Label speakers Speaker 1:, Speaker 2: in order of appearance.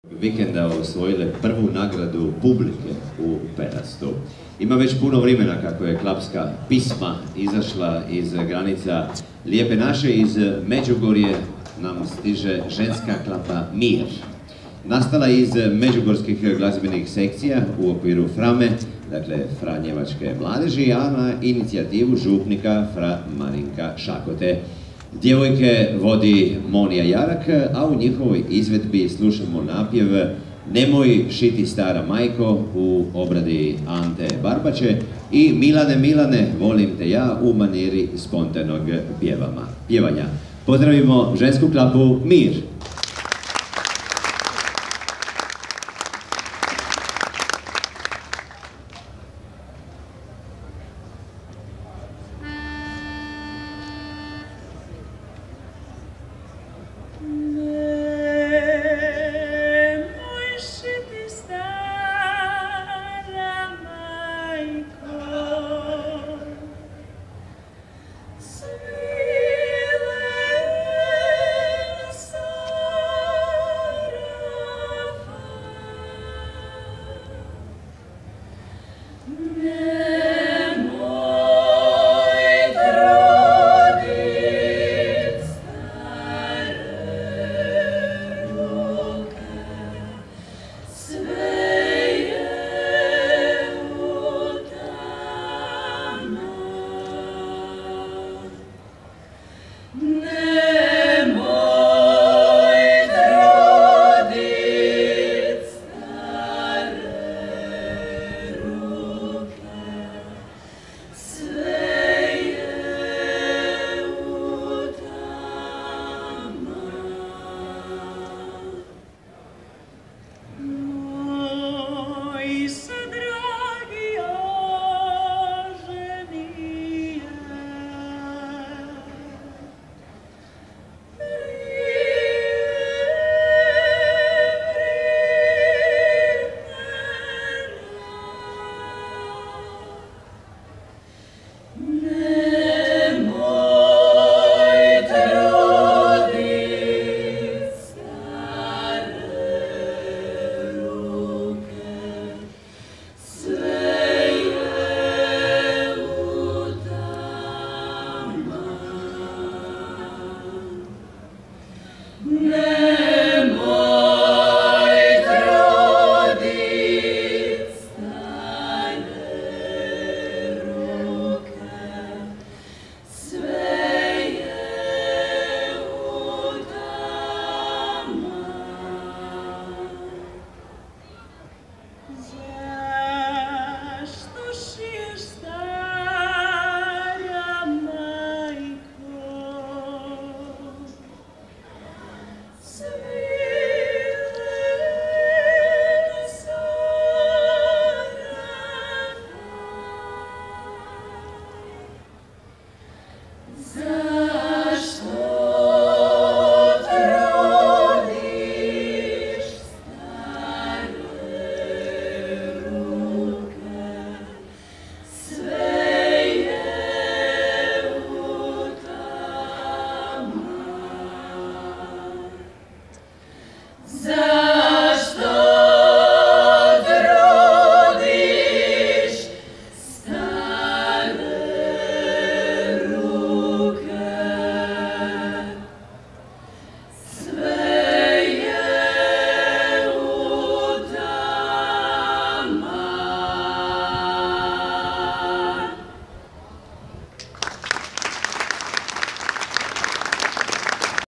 Speaker 1: Vikenda osvojile prvu nagradu publike u Perastu. Ima već puno vremena kako je klapska pisma izašla iz granica Lijepe naše, iz Međugorje nam stiže ženska klapa Mir. Nastala iz međugorskih glazbenih sekcija u okviru Frame, dakle Fra Njevačke mladeži, a na inicijativu župnika Fra Marinka Šakote. Djevojke vodi Monija Jarak, a u njihovoj izvedbi slušamo napjev Nemoj šiti stara majko u obradi Ante Barbače i Milane, Milane, volim te ja u maniri spontanog pjevanja. Pozdravimo žensku klapu Mir.